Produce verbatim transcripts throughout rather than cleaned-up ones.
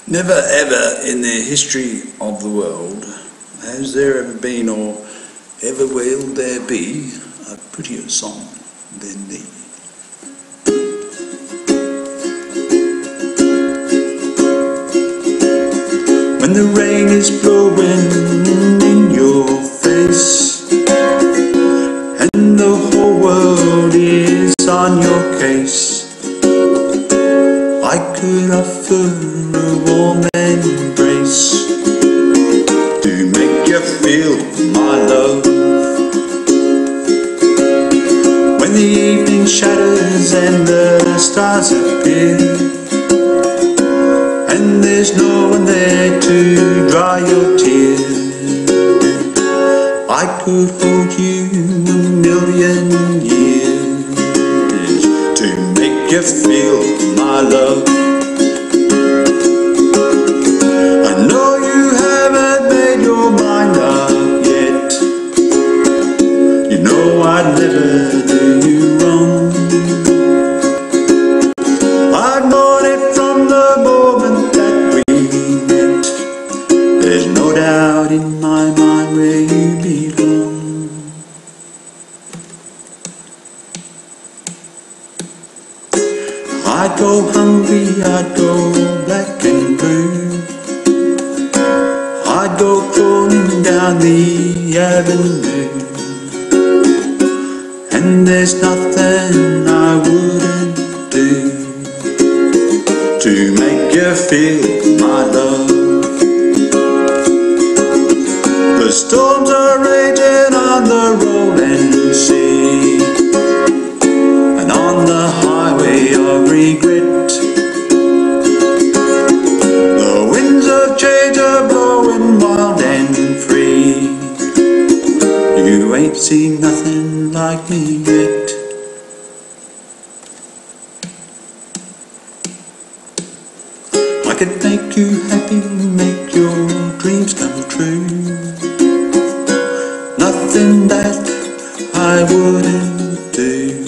Never ever in the history of the world has there ever been or ever will there be a prettier song than thee. When the rain is blowing in your face and the whole world is on your case, I could offer a warm embrace to make you feel my love. When the evening shadows and the stars appear and there's no one there to dry your tears, I could hold you a million years to make you feel my love. I know you haven't made your mind up yet. You know I'd never do you wrong. I've known it from the moment that we met. There's no doubt in my mind where you belong. I'd go hungry, I'd go black and blue, I'd go crawling down the avenue, and there's nothing I wouldn't do to make you feel my love. The storms are raging on the rolling sea and on the highway of regret. The winds of change are blowing wild and free. You ain't seen nothing like me yet. I could make you happy, make your dreams come true. Nothing that I wouldn't do.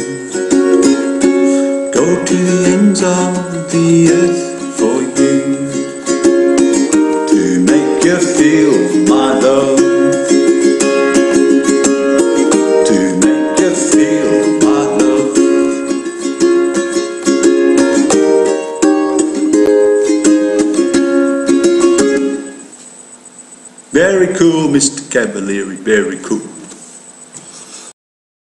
Go to the ends of the earth for you to make you feel my love. To make you feel my love. Very cool, Mister Cavalieri, very cool.